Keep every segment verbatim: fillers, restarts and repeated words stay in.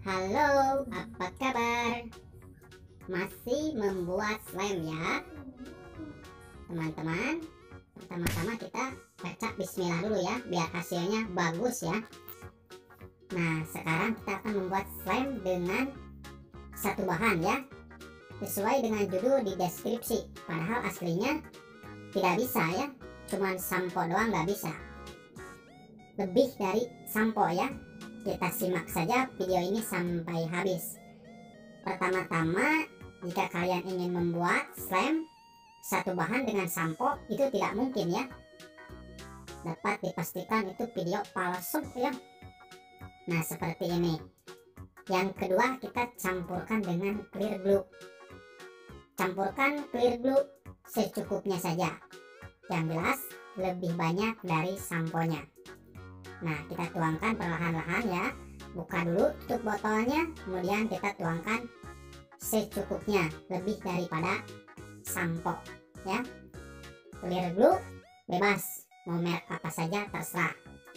Halo, apa kabar? Masih membuat slime ya teman-teman. Pertama-tama kita baca bismillah dulu ya, biar hasilnya bagus ya. Nah, sekarang kita akan membuat slime dengan satu bahan ya, sesuai dengan judul di deskripsi. Padahal aslinya tidak bisa ya, cuman sampo doang nggak bisa, lebih dari sampo ya. Kita simak saja video ini sampai habis. Pertama-tama, jika kalian ingin membuat slime satu bahan dengan sampo, itu tidak mungkin ya. Dapat dipastikan itu video palsu ya. Nah, seperti ini. Yang kedua, kita campurkan dengan clear glue. Campurkan clear glue secukupnya saja. Yang jelas lebih banyak dari samponya. Nah, kita tuangkan perlahan-lahan ya. Buka dulu tutup botolnya, kemudian kita tuangkan secukupnya, lebih daripada sampo ya. Clear glue bebas, mau merek apa saja terserah.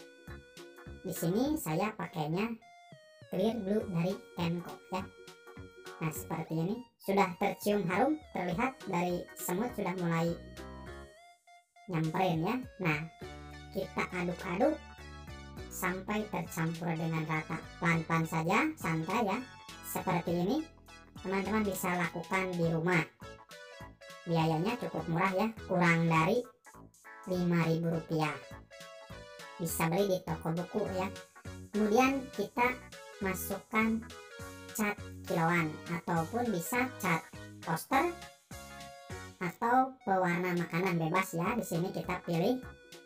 Di sini saya pakainya clear glue dari Kenko ya. Nah, seperti ini sudah tercium harum, terlihat dari semut sudah mulai nyamperin ya. Nah, kita aduk-aduk sampai tercampur dengan rata. Pelan-pelan saja, santai ya. Seperti ini teman-teman bisa lakukan di rumah. Biayanya cukup murah ya, kurang dari lima ribu rupiah. Bisa beli di toko buku ya. Kemudian kita masukkan cat kiloan ataupun bisa cat poster atau pewarna makanan, bebas ya. Di sini kita pilih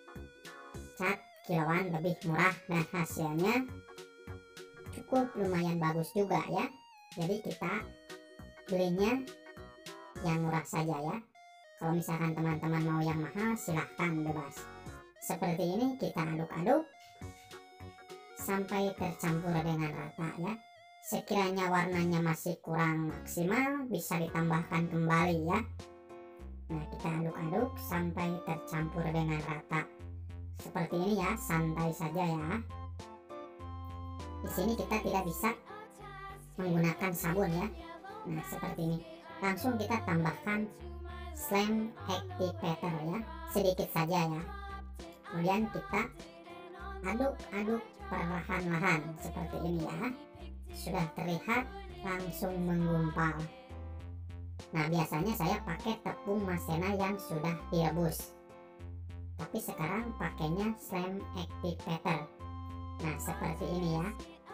cat kiloan, lebih murah dan hasilnya cukup lumayan bagus juga ya. Jadi kita belinya yang murah saja ya. Kalau misalkan teman-teman mau yang mahal, silahkan, bebas. Seperti ini kita aduk-aduk sampai tercampur dengan rata ya. Sekiranya warnanya masih kurang maksimal, bisa ditambahkan kembali ya. Nah, kita aduk-aduk sampai tercampur dengan rata. Seperti ini ya, santai saja ya. Di sini kita tidak bisa menggunakan sabun ya. Nah, seperti ini. Langsung kita tambahkan slime activator ya, sedikit saja ya. Kemudian kita aduk-aduk perlahan-lahan seperti ini ya. Sudah terlihat langsung menggumpal. Nah, biasanya saya pakai tepung maizena yang sudah direbus, tapi sekarang pakainya slime activator. Nah, seperti ini ya.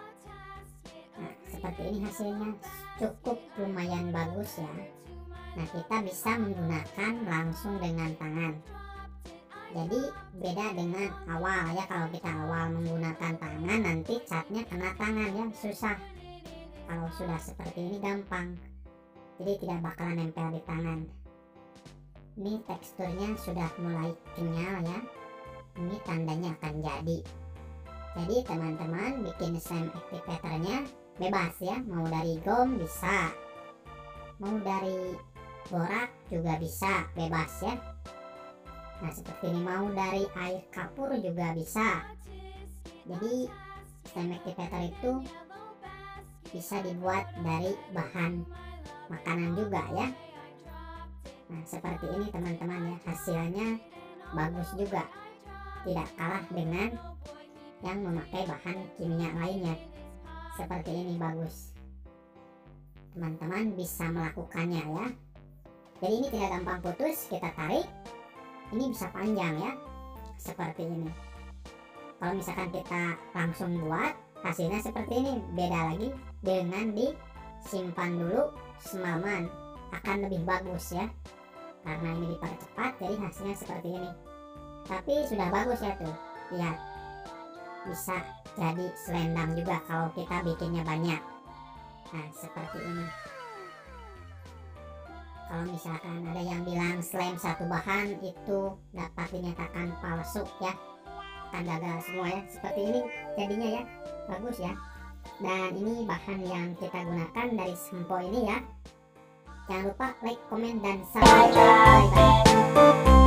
Nah, seperti ini hasilnya, cukup lumayan bagus ya. Nah, kita bisa menggunakan langsung dengan tangan. Jadi beda dengan awal ya. Kalau kita awal menggunakan tangan, nanti catnya kena tangan ya, susah. Kalau sudah seperti ini gampang, jadi tidak bakalan nempel di tangan. Ini teksturnya sudah mulai kenyal ya. Ini tandanya akan jadi. Jadi teman-teman bikin slime activatornya bebas ya. Mau dari gom bisa, mau dari borak juga bisa, bebas ya. Nah, seperti ini, mau dari air kapur juga bisa. Jadi slime activator itu bisa dibuat dari bahan makanan juga ya. Nah, seperti ini teman-teman ya, hasilnya bagus juga, tidak kalah dengan yang memakai bahan kimia lainnya. Seperti ini bagus, teman-teman bisa melakukannya ya. Jadi ini tidak gampang putus, kita tarik, ini bisa panjang ya, seperti ini. Kalau misalkan kita langsung buat, hasilnya seperti ini. Beda lagi dengan disimpan dulu semalaman, akan lebih bagus ya, karena ini dipercepat, jadi hasilnya seperti ini. Tapi sudah bagus ya tuh, lihat, bisa jadi selendang juga kalau kita bikinnya banyak. Nah, seperti ini. Kalau misalkan ada yang bilang slime satu bahan itu dapat dinyatakan palsu ya, akan gagal semua ya. Seperti ini jadinya ya, bagus ya. Dan ini bahan yang kita gunakan dari sampo ini ya. Jangan lupa like, komen, dan subscribe. Bye bye.